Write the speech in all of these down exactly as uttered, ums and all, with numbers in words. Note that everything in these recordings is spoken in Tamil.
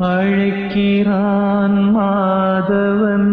அழைக்கிறான் மாதவன்.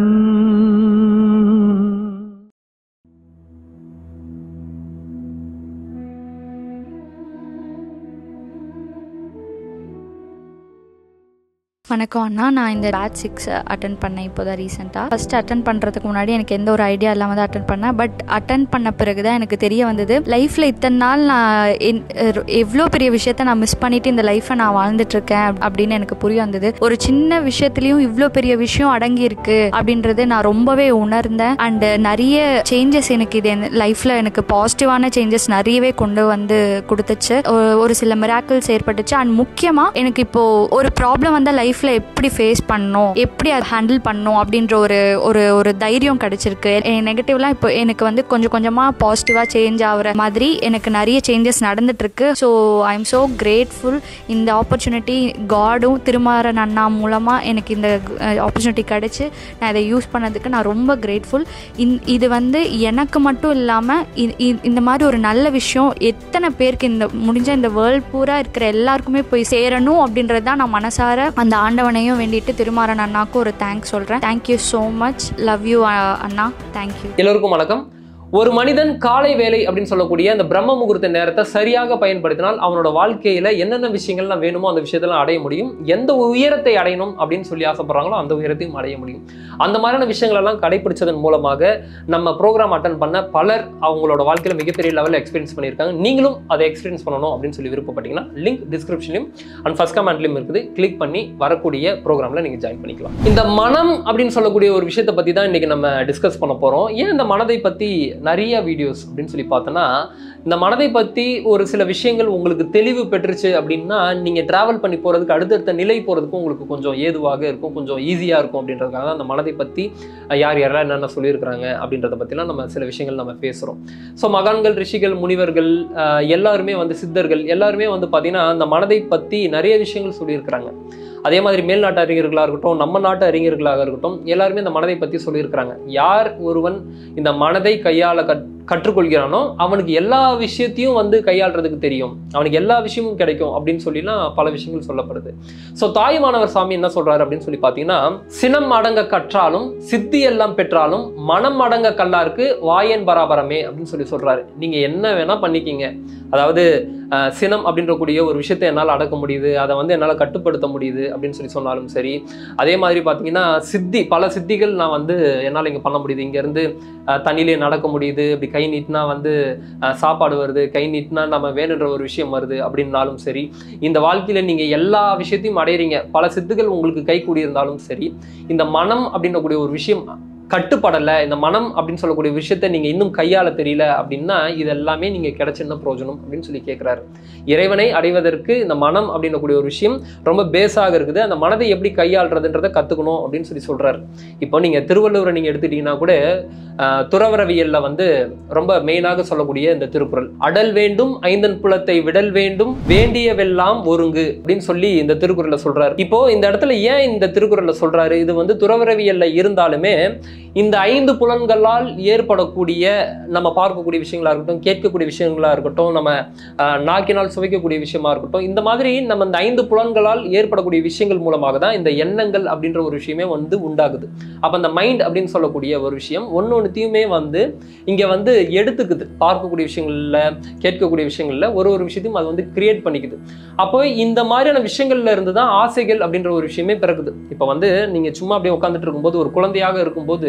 வணக்கம் அண்ணா, நான் இந்த பேட்ச் சிக்ஸ் அட்டன் பண்ணேன் இப்போ தான் ரீசெண்டாக. ஃபஸ்ட்டு அட்டன் பண்ணுறதுக்கு முன்னாடி எனக்கு எந்த ஒரு ஐடியா இல்லாமல் தான் அட்டன் பண்ணேன். பட் அட்டன் பண்ண பிறகு தான் எனக்கு தெரிய வந்தது, லைஃப்பில் இத்தனை நாள் நான் எவ்வளோ பெரிய விஷயத்த நான் மிஸ் பண்ணிவிட்டு இந்த லைஃப்பை நான் வாழ்ந்துட்டுருக்கேன் அப்படின்னு எனக்கு புரிய வந்தது. ஒரு சின்ன விஷயத்துலேயும் இவ்வளோ பெரிய விஷயம் அடங்கியிருக்கு அப்படின்றது நான் ரொம்பவே உணர்ந்தேன். அண்டு நிறைய சேஞ்சஸ் எனக்கு இது லைஃப்பில் எனக்கு பாசிட்டிவான சேஞ்சஸ் நிறையவே கொண்டு வந்து கொடுத்துச்சு. ஒரு சில மிராக்கிள்ஸ் ஏற்பட்டுச்சு. அண்ட் முக்கியமாக எனக்கு இப்போது ஒரு ப்ராப்ளம் வந்தால் லைஃப் எப்படி ஃபேஸ் பண்ணணும், எப்படி அதை ஹேண்டில் பண்ணணும் அப்படின்ற ஒரு ஒரு ஒரு தைரியம் கிடைச்சிருக்கு. நெகட்டிவ்லாம் இப்போ எனக்கு வந்து கொஞ்சம் கொஞ்சமாக பாசிட்டிவாக சேஞ்ச் ஆகிற மாதிரி எனக்கு நிறைய சேஞ்சஸ் நடந்துட்டு இருக்கு. So I am so grateful. இந்த ஆப்பர்ச்சுனிட்டி காடும் திருமாறன் அண்ணா மூலமாக எனக்கு இந்த ஆப்பர்ச்சுனிட்டி கிடைச்சி நான் இதை யூஸ் பண்ணதுக்கு நான் ரொம்ப கிரேட்ஃபுல். இந் இது வந்து எனக்கு மட்டும் இல்லாமல் இந்த மாதிரி ஒரு நல்ல விஷயம் எத்தனை பேருக்கு இந்த முடிஞ்ச இந்த வேர்ல்ட் பூரா இருக்கிற எல்லாருக்குமே போய் சேரணும் அப்படின்றது தான் நான் மனசார அந்த ஆண்டவனையும் வேண்டிட்டு திருமாறன் அண்ணாக்கு ஒரு தேங்க்ஸ் சொல்கிறேன். Thank you so much. Love you அண்ணா. தேங்க்யூ. எல்லோருக்கும் வணக்கம். ஒரு மனிதன் காலை வேலை அப்படின்னு சொல்லக்கூடிய அந்த பிரம்ம முகூர்த்த நேரத்தை சரியாக பயன்படுத்தினால் அவனோட வாழ்க்கையில என்னென்ன விஷயங்கள்லாம் வேணுமோ அந்த விஷயத்தெல்லாம் அடைய முடியும். எந்த உயரத்தை அடையணும் அப்படின்னு சொல்லி ஆசைப்படுறாங்களோ அந்த உயரத்தையும் அடைய முடியும். அந்த மாதிரியான விஷயங்கள் எல்லாம் கடைபிடிச்சதன் மூலமாக நம்ம ப்ரோக்ராம் அட்டன் பண்ண பலர் அவங்களோட வாழ்க்கையில மிகப்பெரிய லெவலில் எக்ஸ்பீரியன்ஸ் பண்ணியிருக்காங்க. நீங்களும் அதை எக்ஸ்பீரியன்ஸ் பண்ணணும் அப்படின்னு சொல்லி விருப்பப்பட்டீங்கன்னா லிங்க் டிஸ்கிரிப்ஷன்லையும் அண்ட் ஃபர்ஸ்ட் கமெண்ட்லையும் இருக்குது. கிளிக் பண்ணி வரக்கூடிய ப்ரோக்ராம்ல நீங்க ஜாயின் பண்ணிக்கலாம். இந்த மனம் அப்படின்னு சொல்லக்கூடிய ஒரு விஷயத்தை பத்தி தான் இன்னைக்கு நம்ம டிஸ்கஸ் பண்ண போறோம். ஏன் இந்த மனதை பத்தி நிறைய வீடியோஸ் அப்படின்னு சொல்லி பார்த்தோன்னா, இந்த மனதை பற்றி ஒரு சில விஷயங்கள் உங்களுக்கு தெளிவு பெற்றுச்சு அப்படின்னா நீங்கள் ட்ராவல் பண்ணி போகிறதுக்கு அடுத்தடுத்த நிலை போகிறதுக்கும் உங்களுக்கு கொஞ்சம் ஏதுவாக இருக்கும், கொஞ்சம் ஈஸியாக இருக்கும். அப்படின்றதுக்காக தான் அந்த மனதை பற்றி யார் யாரெல்லாம் என்னென்ன சொல்லியிருக்கிறாங்க அப்படின்றத பற்றிலாம் நம்ம சில விஷயங்கள் நம்ம பேசுகிறோம். ஸோ மகான்கள், ரிஷிகள், முனிவர்கள் எல்லாருமே வந்து சித்தர்கள் எல்லாருமே வந்து பார்த்தீங்கன்னா அந்த மனதை பற்றி நிறைய விஷயங்கள் சொல்லியிருக்கிறாங்க. அதே மாதிரி மேல்நாட்டு அறிஞர்களாக இருக்கட்டும், நம்ம நாட்டு அறிஞர்களாக இருக்கட்டும், எல்லாருமே இந்த மனதை பற்றி சொல்லியிருக்கிறாங்க. யார் ஒருவன் இந்த மனதை கையாள கற் கற்றுக்கொள்கிறானோ அவனுக்கு எல்லா விஷயத்தையும் வந்து கையாளுறதுக்கு தெரியும், அவனுக்கு எல்லா விஷயமும் கிடைக்கும் அப்படின்னு சொல்லிலாம் பல விஷயங்கள் சொல்லப்படுது. ஸோ தாயுமானவர் சாமி என்ன சொல்றாரு அப்படின்னு சொல்லி பார்த்தீங்கன்னா, சினம் அடங்க கற்றாலும் சித்தி எல்லாம் பெற்றாலும் மனம் அடங்க கல்லாருக்கு வாயன் பராபரமே அப்படின்னு சொல்லி சொல்றாரு. நீங்க என்ன வேணா பண்ணிக்கிங்க, அதாவது சினம் அப்படின்ற கூடிய ஒரு விஷயத்தை என்னால் அடக்க முடியுது, அதை வந்து என்னால் கட்டுப்படுத்த முடியுது அப்படின்னு சொல்லி சொன்னாலும் சரி. அதே மாதிரி பார்த்தீங்கன்னா சித்தி, பல சித்திகள் நான் வந்து என்னால் இங்கே பண்ண முடியுது, இங்கேருந்து தண்ணியிலே நடக்க முடியுது, இப்படி கை நீட்டினா வந்து சாப்பாடு வருது, கை நீட்டினா நம்ம வேணுன்ற ஒரு விஷயம் வருது அப்படின்னாலும் சரி. இந்த வாழ்க்கையில் நீங்கள் எல்லா விஷயத்தையும் அடையிறீங்க, பல சித்துகள் உங்களுக்கு கை கூடியிருந்தாலும் சரி. இந்த மனம் அப்படின்றக்கூடிய ஒரு விஷயம் கட்டுப்படலை, இந்த மனம் அப்படின்னு சொல்லக்கூடிய விஷயத்த நீங்கள் இன்னும் கையாள தெரியல அப்படின்னா இது எல்லாமே நீங்கள் கிடைச்சிருந்த பிரோஜனம் அப்படின்னு சொல்லி கேட்குறாரு. இறைவனை அடைவதற்கு இந்த மனம் அப்படின்றக்கூடிய ஒரு விஷயம் ரொம்ப பேஸாக இருக்குது. அந்த மனதை எப்படி கையாளுறதுன்றதை கற்றுக்கணும் அப்படின்னு சொல்லி சொல்கிறாரு. இப்போ நீங்கள் திருவள்ளுவரை நீங்கள் எடுத்துட்டீங்கன்னா கூட துறவரவியல்ல வந்து ரொம்ப மெயினாக சொல்லக்கூடிய இந்த திருக்குறள், அடல் வேண்டும் ஐந்தன் புலத்தை விடல் வேண்டும் வேண்டியவெல்லாம் ஒருங்கு அப்படின்னு சொல்லி இந்த திருக்குறளை சொல்றாரு. இப்போ இந்த இடத்துல ஏன் இந்த திருக்குறளை சொல்றாரு, இது வந்து துறவரவியல்ல இருந்தாலுமே இந்த ஐந்து புலன்களால் ஏற்படக்கூடிய நம்ம பார்க்கக்கூடிய விஷயங்களா இருக்கட்டும், கேட்கக்கூடிய விஷயங்களா இருக்கட்டும், நம்ம நாக்கினால் சுவைக்கக்கூடிய விஷயமா இருக்கட்டும், இந்த மாதிரி நம்ம இந்த ஐந்து புலன்களால் ஏற்படக்கூடிய விஷயங்கள் மூலமாக தான் இந்த எண்ணங்கள் அப்படின்ற ஒரு விஷயமே வந்து உண்டாகுது. அப்ப அந்த மைண்ட் அப்படின்னு சொல்லக்கூடிய ஒரு விஷயம் ஒன்னு ஒன்னுத்தையுமே வந்து இங்க வந்து எடுத்துக்குது. பார்க்கக்கூடிய விஷயங்கள்ல, கேட்கக்கூடிய விஷயங்கள்ல ஒரு ஒரு விஷயத்தையும் அது வந்து கிரியேட் பண்ணிக்குது. அப்போ இந்த மாதிரியான விஷயங்கள்ல இருந்து தான் ஆசைகள் அப்படின்ற ஒரு விஷயமே பிறகுது. இப்ப வந்து நீங்க சும்மா அப்படியே உட்காந்துட்டு இருக்கும்போது, ஒரு குழந்தையாக இருக்கும்போது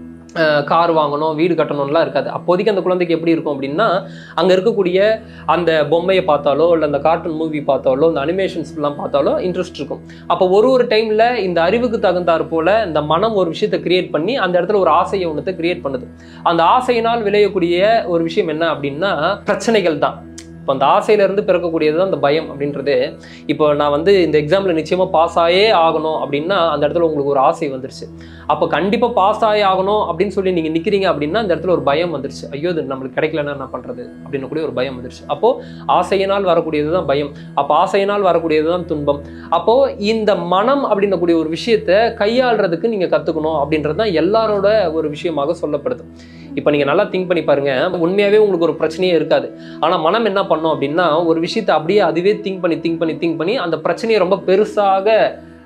கார் வாங்கணும், வீடு கட்டணும்லாம் இருக்காது. அப்போதைக்கு அந்த குழந்தைக்கு எப்படி இருக்கும் அப்படின்னா, அங்கே இருக்கக்கூடிய அந்த பொம்மையை பார்த்தாலோ இல்லை அந்த கார்ட்டூன் மூவி பார்த்தாலோ இந்த அனிமேஷன்ஸ்லாம் பார்த்தாலோ இன்ட்ரெஸ்ட் இருக்கும். அப்போ ஒரு ஒரு டைமில் இந்த அறிவுக்கு தகுந்தாற் போல இந்த மனம் ஒரு விஷயத்தை கிரியேட் பண்ணி அந்த இடத்துல ஒரு ஆசையை ஒன்றத்தை கிரியேட் பண்ணுது. அந்த ஆசையினால் விளையக்கூடிய ஒரு விஷயம் என்ன அப்படின்னா பிரச்சனைகள் தான். இப்போ அந்த ஆசையிலேருந்து பிறக்கக்கூடியது தான் அந்த பயம் அப்படின்றது. இப்போ நான் வந்து இந்த எக்ஸாமில் நிச்சயமாக பாஸ் ஆகவே ஆகணும் அப்படின்னா அந்த இடத்துல உங்களுக்கு ஒரு ஆசை வந்துருச்சு. அப்போ கண்டிப்பாக பாஸ் ஆகி ஆகணும் அப்படின்னு சொல்லி நீங்கள் நிற்கிறீங்க அப்படின்னா அந்த இடத்துல ஒரு பயம் வந்துருச்சு. ஐயோ இது நம்மளுக்கு கிடைக்கலன்னா என்ன பண்ணுறது அப்படின்னு கூட ஒரு பயம் வந்துருச்சு. அப்போது ஆசையினால் வரக்கூடியது தான் பயம். அப்போ ஆசையினால் வரக்கூடியது தான் துன்பம். அப்போது இந்த மனம் அப்படின்னக்கூடிய ஒரு விஷயத்தை கையாளுறதுக்கு நீங்கள் கற்றுக்கணும் அப்படின்றது தான் எல்லாரோட ஒரு விஷயமாக சொல்லப்படுது. இப்போ நீங்கள் நல்லா திங்க் பண்ணி பாருங்க, உண்மையாகவே உங்களுக்கு ஒரு பிரச்சனையே இருக்காது. ஆனால் மனம் என்ன பண்ணும் அப்படின்னா ஒரு விஷயத்தை அப்படியே அதுவே திங்க் பண்ணி திங்க் பண்ணி திங்க் பண்ணி அந்த பிரச்சனையை ரொம்ப பெருசாக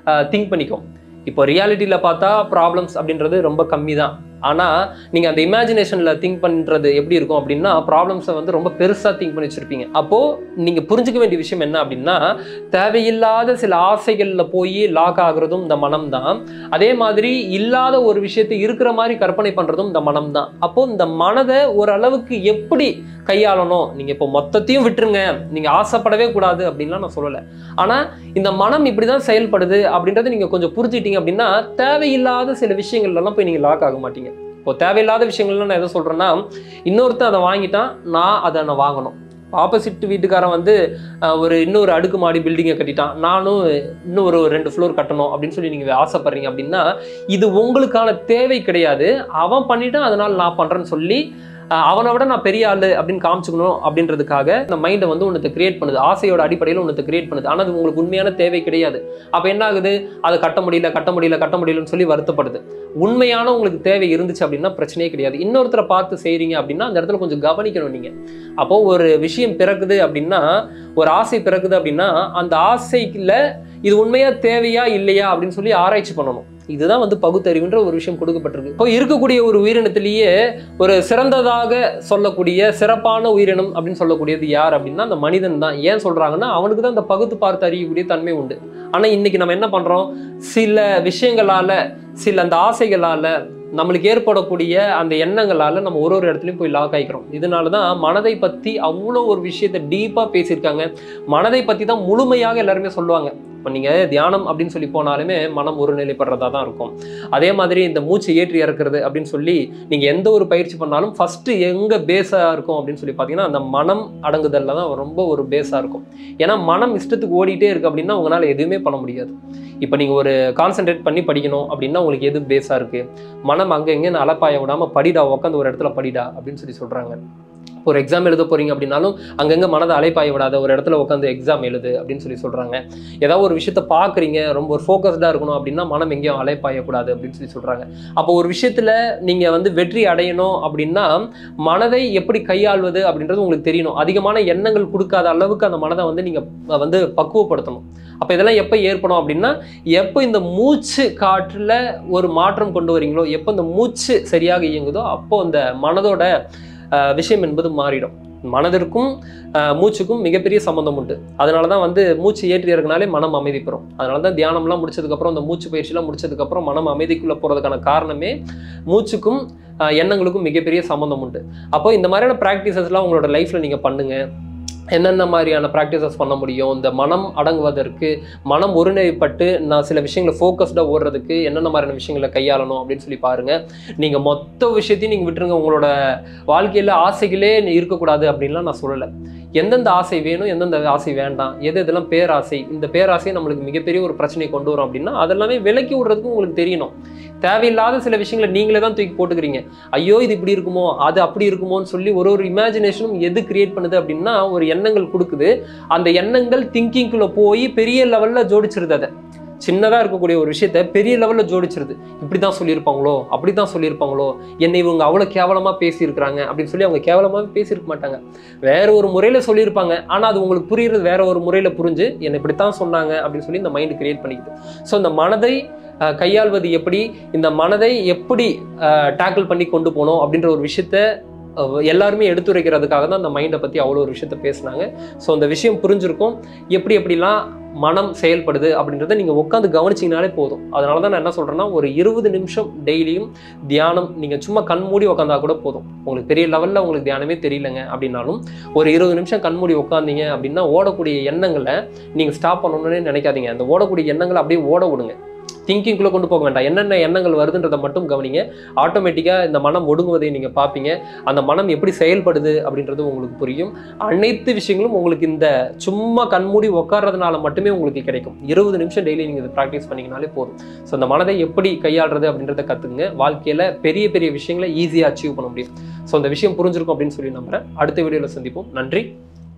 திங்க் பண்ணிக்கும். இப்போ ரியாலிட்டியில் பார்த்தா ப்ராப்ளம்ஸ் அப்படின்றது ரொம்ப கம்மி தான். ஆனால் நீங்கள் அந்த இமேஜினேஷனில் திங்க் பண்ணுறது எப்படி இருக்கும் அப்படின்னா ப்ராப்ளம்ஸை வந்து ரொம்ப பெருசாக திங்க் பண்ணி வச்சுருப்பீங்க. அப்போது நீங்கள் புரிஞ்சுக்க வேண்டிய விஷயம் என்ன அப்படின்னா, தேவையில்லாத சில ஆசைகளில் போய் லாக் ஆகுறதும் இந்த மனம் தான். அதே மாதிரி இல்லாத ஒரு விஷயத்தை இருக்கிற மாதிரி கற்பனை பண்ணுறதும் இந்த மனம் தான். அப்போது இந்த மனதை ஓரளவுக்கு எப்படி கையாளணும், நீங்கள் இப்போ மொத்தத்தையும் விட்டுருங்க, நீங்கள் ஆசைப்படவே கூடாது அப்படின்லாம் நான் சொல்லலை. ஆனால் இந்த மனம் இப்படி தான் செயல்படுது அப்படின்றத நீங்கள் கொஞ்சம் புரிஞ்சுக்கிட்டீங்க அப்படின்னா தேவையில்லாத சில விஷயங்கள்லாம் போய் நீங்கள் லாக் ஆக மாட்டீங்க. இப்போ தேவையில்லாத விஷயங்கள்லாம் நான் எதை சொல்கிறேன்னா, இன்னொருத்தர் அதை வாங்கிட்டான், நான் அதை நான் வாங்கணும். ஆப்போசிட் வீட்டுக்காரன் வந்து ஒரு இன்னொரு அடுக்கு மாடி பில்டிங்கை கட்டிட்டான், நானும் இன்னும் ஒரு ரெண்டு ஃப்ளோர் கட்டணும் அப்படின்னு சொல்லி நீங்கள் ஆசைப்படுறீங்க அப்படின்னா இது உங்களுக்கான தேவை கிடையாது. அவன் பண்ணிட்டான் அதனால் நான் பண்ணுறேன்னு சொல்லி அவனை விட நான் பெரிய ஆளு அப்படின்னு காமிச்சுக்கணும் அப்படின்றதுக்காக இந்த மைண்டை வந்து ஒன்றத்தை கிரியேட் பண்ணுது, ஆசையோட அடிப்படையில் ஒன்றத்தை கிரியேட் பண்ணுது. ஆனால் அது உங்களுக்கு உண்மையான தேவை கிடையாது. அப்போ என்ன ஆகுது, அதை கட்ட முடியல கட்ட முடியல கட்ட முடியலன்னு சொல்லி வருத்தப்படுது. உண்மையான உங்களுக்கு தேவை இருந்துச்சு அப்படின்னா பிரச்சனையே கிடையாது. இன்னொருத்தரை பார்த்து செய்கிறீங்க அப்படின்னா அந்த இடத்துல கொஞ்சம் கவனிக்கணும் நீங்கள். அப்போது ஒரு விஷயம் பிறக்குது அப்படின்னா, ஒரு ஆசை பிறக்குது அப்படின்னா அந்த ஆசைக்குள்ள இது உண்மையா தேவையா இல்லையா அப்படின்னு சொல்லி ஆராய்ச்சி பண்ணணும். இதுதான் வந்து பகுத்தறிவுன்ற ஒரு விஷயம் கொடுக்கப்பட்டிருக்கு. இப்போ இருக்கக்கூடிய ஒரு உயிரினத்திலேயே ஒரு சிறந்ததாக சொல்லக்கூடிய சிறப்பான உயிரினம் அப்படின்னு சொல்லக்கூடியது யார் அப்படின்னா அந்த மனிதன் தான். ஏன் சொல்றாங்கன்னா அவனுக்கு தான் அந்த பகுத்து பார்த்து அறியக்கூடிய தன்மை உண்டு. ஆனா இன்னைக்கு நம்ம என்ன பண்றோம், சில விஷயங்களால சில அந்த ஆசைகளால நம்மளுக்கு ஏற்படக்கூடிய அந்த எண்ணங்களால நம்ம ஒரு ஒரு இடத்துலையும் போய் லாக் ஆகிக்கிறோம். இதனாலதான் மனதை பத்தி அவ்வளோ ஒரு விஷயத்த டீப்பா பேசியிருக்காங்க. மனதை பத்தி தான் முழுமையாக எல்லாருமே சொல்லுவாங்க. இப்போ நீங்கள் தியானம் அப்படின்னு சொல்லி போனாலுமே மனம் ஒரு நிலைப்படுறதா தான் இருக்கும். அதே மாதிரி இந்த மூச்சு ஏற்றி இறக்குறது அப்படின்னு சொல்லி நீங்கள் எந்த ஒரு பயிற்சி பண்ணாலும் ஃபஸ்ட்டு எங்கே பேஸாக இருக்கும் அப்படின்னு சொல்லி பார்த்தீங்கன்னா அந்த மனம் அடங்குதலில் தான் ரொம்ப ஒரு பேஸாக இருக்கும். ஏன்னா மனம் இஷ்டத்துக்கு ஓடிட்டே இருக்குது அப்படின்னா உங்களால் எதுவுமே பண்ண முடியாது. இப்போ நீங்கள் ஒரு கான்சென்ட்ரேட் பண்ணி படிக்கணும் அப்படின்னா உங்களுக்கு எது பேஸாக இருக்குது, மனம் அங்கே எங்கேன்னு அலப்பாய விடாமல் படிடா, உட்காந்து ஒரு இடத்துல படிடா அப்படின்னு சொல்லி சொல்கிறாங்க. ஒரு எக்ஸாம் எழுத போறீங்க அப்படின்னாலும் அங்கங்கே மனதை அலைப்பாய விடாத ஒரு இடத்துல உட்காந்து எக்ஸாம் எழுது அப்படின்னு சொல்லி சொல்கிறாங்க. ஏதாவது ஒரு விஷயத்த பார்க்குறீங்க, ரொம்ப ஒரு ஃபோக்கஸ்டாக இருக்கணும் அப்படின்னா மனம் எங்கேயும் அலைப்பாயக்கூடாது அப்படின்னு சொல்லி சொல்கிறாங்க. அப்போ ஒரு விஷயத்தில் நீங்கள் வந்து வெற்றி அடையணும் அப்படின்னா மனதை எப்படி கையாள்வது அப்படின்றது உங்களுக்கு தெரியணும். அதிகமான எண்ணங்கள் கொடுக்காத அளவுக்கு அந்த மனதை வந்து நீங்கள் வந்து பக்குவப்படுத்தணும். அப்போ இதெல்லாம் எப்போ ஏற்படும் அப்படின்னா எப்போ இந்த மூச்சு காற்றில் ஒரு மாற்றம் கொண்டு வரீங்களோ, எப்போ இந்த மூச்சு சரியாக இயங்குதோ அப்போ அந்த மனதோட விஷயம் என்பது மாறிடும். மனதிற்கும் மூச்சுக்கும் மிகப்பெரிய சம்பந்தம் உண்டு. அதனால தான் வந்து மூச்சு ஏற்றி இறங்கினாலே மனம் அமைதி பெறும். அதனால தான் தியானம்லாம் முடிச்சதுக்கப்புறம் அந்த மூச்சு பயிற்சிலாம் முடிச்சதுக்கப்புறம் மனம் அமைதிக்குள்ளே போகிறதுக்கான காரணமே மூச்சுக்கும் எண்ணங்களுக்கும் மிகப்பெரிய சம்பந்தம் உண்டு. அப்போ இந்த மாதிரியான ப்ராக்டிசஸ்லாம் உங்களோட லைஃப்பில் நீங்கள் பண்ணுங்கள். என்னென்ன மாதிரியான ப்ராக்டிசஸ் பண்ண முடியும், இந்த மனம் அடங்குவதற்கு, மனம் ஒருநிலைப்பட்டு நான் சில விஷயங்களை ஃபோக்கஸ்டாக ஓடுறதுக்கு என்னென்ன மாதிரியான விஷயங்களை கையாளணும் அப்படின்னு சொல்லி பாருங்கள். நீங்கள் மொத்த விஷயத்தையும் நீங்கள் விட்டுருங்க. உங்களோட வாழ்க்கையில் ஆசைகளே இருக்கக்கூடாது அப்படின்லாம் நான் சொல்லலை. எந்தெந்த ஆசை வேணும், எந்தெந்த ஆசை வேண்டாம், எது இதெல்லாம் பேராசை, இந்த பேராசை நம்மளுக்கு மிகப்பெரிய ஒரு பிரச்சனையை கொண்டு வரும் அப்படின்னா அதெல்லாமே விலக்கி விடுறதுக்கு உங்களுக்கு தெரியணும். தேவையில்லாத சில விஷயங்களை நீங்களே தான் தூக்கி போட்டுக்கிறீங்க. ஐயோ இது இப்படி இருக்குமோ, அது அப்படி இருக்குமோன்னு சொல்லி ஒரு ஒரு இமேஜினேஷனும் எது கிரியேட் பண்ணுது அப்படின்னா ஒரு எண்ணங்கள் கொடுக்குது. அந்த எண்ணங்கள் திங்கிங்குள்ள போய் பெரிய லெவலில் ஜோடிச்சிருது. அதை சின்னதாக இருக்கக்கூடிய ஒரு விஷயத்த பெரிய லெவலில் ஜோடிச்சிருது. இப்படி தான் சொல்லியிருப்பாங்களோ, அப்படி தான் சொல்லியிருப்பாங்களோ, என்னை இவங்க அவ்வளோ கேவலமாக பேசியிருக்கிறாங்க அப்படின்னு சொல்லி அவங்க கேவலமாக பேசியிருக்க மாட்டாங்க. வேற ஒரு முறையில் சொல்லியிருப்பாங்க. ஆனால் அது உங்களுக்கு புரியுறது வேற ஒரு முறையில் புரிஞ்சு என்னை இப்படித்தான் சொன்னாங்க அப்படின்னு சொல்லி இந்த மைண்டு கிரியேட் பண்ணிக்குது. ஸோ இந்த மனதை கையாள்வது எப்படி, இந்த மனதை எப்படி டேக்கிள் பண்ணி கொண்டு போகணும் அப்படின்ற ஒரு விஷயத்த எல்லாருமே எடுத்துரைக்கிறதுக்காக தான் அந்த மைண்டை பற்றி அவ்வளோ ஒரு விஷயத்த பேசினாங்க. ஸோ அந்த விஷயம் புரிஞ்சிருக்கும் எப்படி எப்படிலாம் மனம் செயல்படுது அப்படின்றத நீங்கள் உட்காந்து கவனிச்சிங்கனாலே போதும். அதனால தான் நான் என்ன சொல்கிறேன்னா ஒரு இருபது நிமிஷம் டெய்லியும் தியானம் நீங்கள் சும்மா கண் மூடி உட்காந்தா கூட போதும். உங்களுக்கு பெரிய லெவலில் உங்களுக்கு தியானமே தெரியலங்க அப்படின்னாலும் ஒரு இருபது நிமிஷம் கண் மூடி உட்காந்தீங்க அப்படின்னா ஓடக்கூடிய எண்ணங்களை நீங்கள் ஸ்டாப் பண்ணணும்னே நினைக்காதீங்க. அந்த ஓடக்கூடிய எண்ணங்களை அப்படியே ஓட விடுங்க. திங்கிங்குள்ளே கொண்டு போக வேண்டாம். என்னென்ன எண்ணங்கள் வருதுன்றதை மட்டும் கவனிங்க. ஆட்டோமேட்டிக்காக இந்த மனம் ஒடுங்குவதை நீங்கள் பார்ப்பீங்க. அந்த மனம் எப்படி செயல்படுது அப்படின்றது உங்களுக்கு புரியும். அனைத்து விஷயங்களும் உங்களுக்கு இந்த சும்மா கண்மூடி உட்கார்றதுனால மட்டுமே உங்களுக்கு கிடைக்கும். இருபது நிமிஷம் டெய்லி நீங்கள் இதை ப்ராக்டிஸ் பண்ணிங்கனாலே போதும். ஸோ அந்த மனதை எப்படி கையாளுறது அப்படின்றத கற்றுக்குங்க. வாழ்க்கையில் பெரிய பெரிய விஷயங்களை ஈஸியாக அச்சீவ் பண்ண முடியும். ஸோ அந்த விஷயம் புரிஞ்சிருக்கும் அப்படின்னு சொல்லி நம்புறேன். அடுத்த வீடியோவில் சந்திப்போம். நன்றி.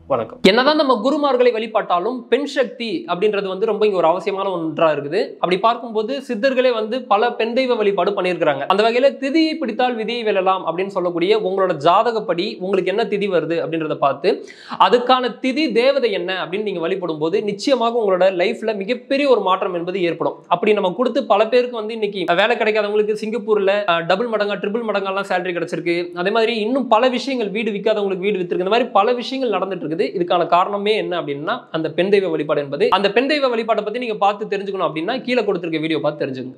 வணக்கம். என்னதான் நம்ம குருமார்களை வழிபாட்டாலும் பெண் சக்தி அப்படின்றது வந்து ரொம்ப இங்க ஒரு அவசியமான ஒன்றா இருக்குது. அப்படி பார்க்கும்போது சித்தர்களே வந்து பல பெண் தெய்வ வழிபாடு பண்ணியிருக்கிறாங்க. அந்த வகையில திதியை பிடித்தால் விதியை வெல்லலாம் அப்படின்னு சொல்லக்கூடிய உங்களோட ஜாதகப்படி உங்களுக்கு என்ன திதி வருது அப்படின்றத பார்த்து அதுக்கான திதி தேவதை என்ன அப்படின்னு நீங்க வழிபடும் போது நிச்சயமாக உங்களோட லைஃப்ல மிகப்பெரிய ஒரு மாற்றம் என்பது ஏற்படும். அப்படி நம்ம கொடுத்து பல பேருக்கு வந்து இன்னைக்கு வேலை கிடைக்காதவங்களுக்கு சிங்கப்பூர்ல டபுள் மடங்கா ட்ரிபிள் மடங்கெல்லாம் சேலரி கிடைச்சிருக்கு. அதே மாதிரி இன்னும் பல விஷயங்கள், வீடு விற்காதவங்களுக்கு வீடு வித்திருக்கு. இந்த மாதிரி பல விஷயங்கள் நடந்துட்டு இருக்குது. இதுக்கான காரணமே என்ன அப்படின்னா அந்த பெண் தெய்வ வழிபாடு என்பது. அந்த பெண் தெய்வ வழிபாட்டை பத்தி நீங்க பார்த்து தெரிஞ்சுக்கணும் அப்படின்னா கீழே கொடுத்திருக்க வீடியோ பார்த்து தெரிஞ்சுக்கணும்.